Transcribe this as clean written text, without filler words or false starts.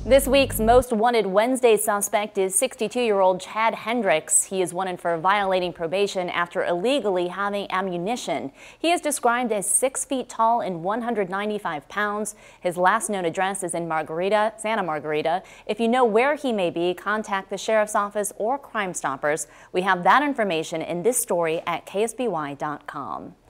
This week's Most Wanted Wednesday suspect is 62-year-old Chad Hendricks. He is wanted for violating probation after illegally having ammunition. He is described as 6 feet tall and 195 pounds. His last known address is in Santa Margarita. If you know where he may be, contact the Sheriff's Office or Crime Stoppers. We have that information in this story at ksby.com.